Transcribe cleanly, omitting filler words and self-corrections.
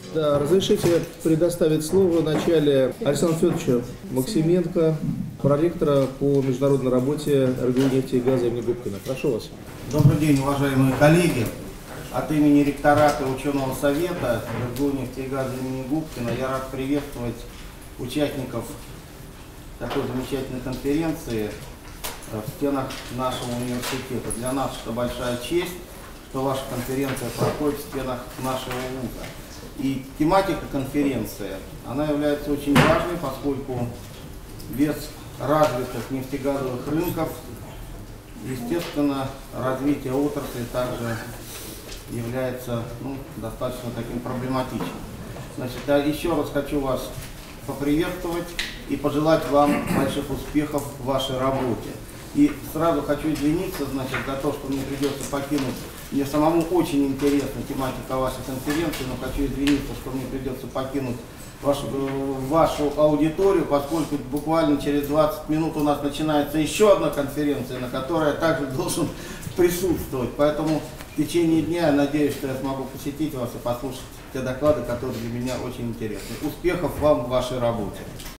Да, разрешите предоставить слово вначале Александру Федоровичу Максименко, проректора по международной работе РГУ нефти и газа имени Губкина. Прошу вас. Добрый день, уважаемые коллеги. От имени ректората ученого совета РГУ нефти и газа имени Губкина я рад приветствовать участников такой замечательной конференции в стенах нашего университета. Для нас это большая честь, что ваша конференция проходит в стенах нашего вуза. И тематика конференции, она является очень важной, поскольку без развитых нефтегазовых рынков, естественно, развитие отрасли также является достаточно таким проблематичным. Значит, я еще раз хочу вас поприветствовать и пожелать вам больших успехов в вашей работе. И сразу хочу извиниться, значит, за то, что мне придется покинуть. Мне самому очень интересна тематика вашей конференции, но хочу извиниться, что мне придется покинуть вашу аудиторию, поскольку буквально через 20 минут у нас начинается еще одна конференция, на которой я также должен присутствовать. Поэтому в течение дня я надеюсь, что я смогу посетить вас и послушать те доклады, которые для меня очень интересны. Успехов вам в вашей работе!